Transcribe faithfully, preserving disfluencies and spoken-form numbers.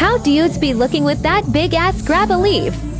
How dudes be looking with that big ass grabba leaf?